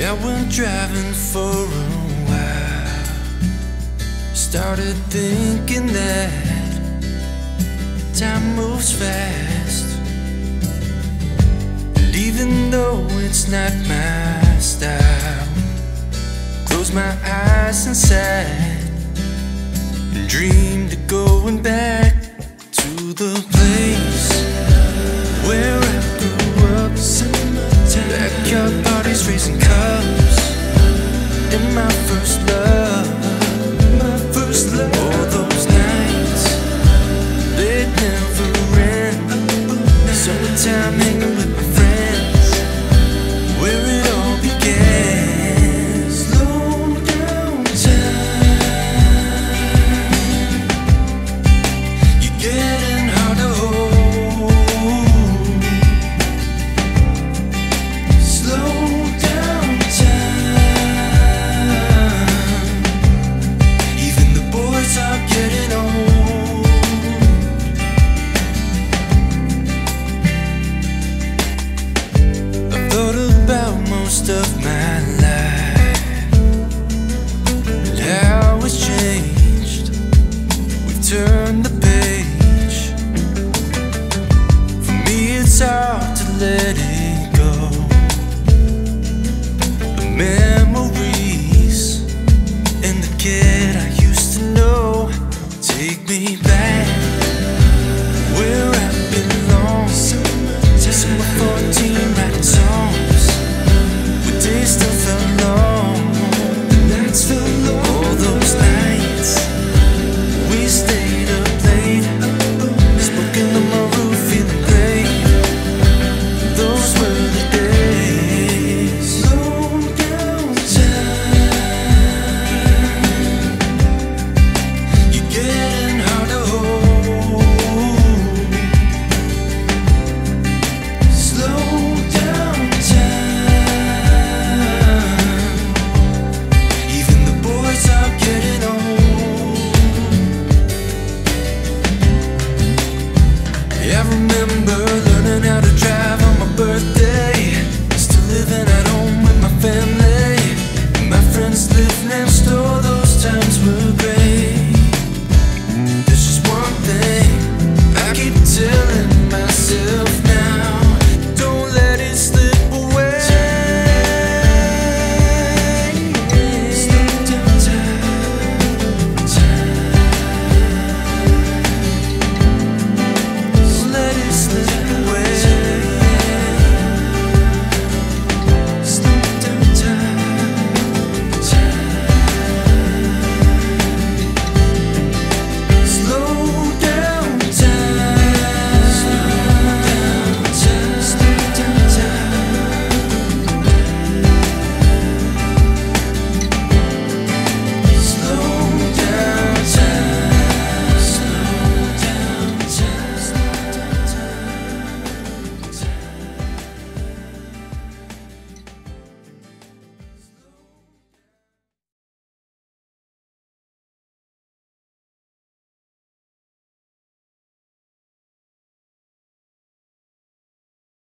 I went driving for a while. Started thinking that time moves fast, and even though it's not my style, close my eyes and sat and dreamed of going back to the place where I grew up. Backyard parties, raising cubs, and my first love.